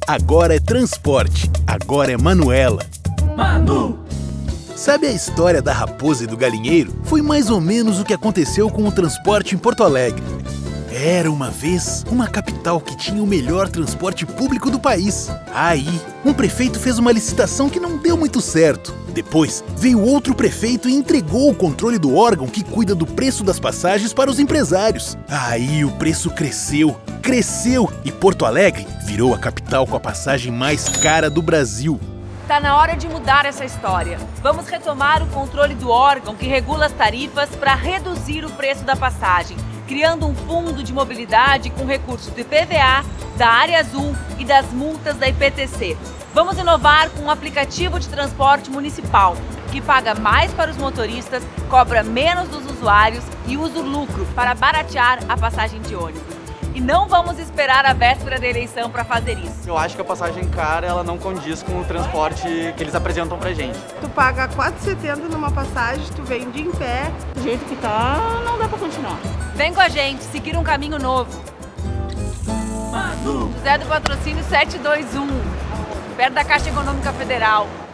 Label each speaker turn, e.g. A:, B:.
A: agora é transporte, agora é Manuela.
B: Manu!
A: Sabe a história da raposa e do galinheiro? Foi mais ou menos o que aconteceu com o transporte em Porto Alegre. Era uma vez uma capital que tinha o melhor transporte público do país. Aí, um prefeito fez uma licitação que não deu muito certo. Depois, veio outro prefeito e entregou o controle do órgão que cuida do preço das passagens para os empresários. Aí o preço cresceu e Porto Alegre virou a capital com a passagem mais cara do Brasil.
C: Tá na hora de mudar essa história. Vamos retomar o controle do órgão que regula as tarifas para reduzir o preço da passagem, criando um fundo de mobilidade com recursos do IPVA, da Área Azul e das multas da IPTC. Vamos inovar com um aplicativo de transporte municipal, que paga mais para os motoristas, cobra menos dos usuários e usa o lucro para baratear a passagem de ônibus. E não vamos esperar a véspera da eleição para fazer isso.
D: Eu acho que a passagem cara, ela não condiz com o transporte que eles apresentam pra gente.
E: Tu paga R$ 4,70 numa passagem, tu vem de em pé.
F: Do jeito que tá, não dá pra continuar.
C: Vem com a gente, seguir um caminho novo.
B: Manu!
C: José do Patrocínio 721, perto da Caixa Econômica Federal.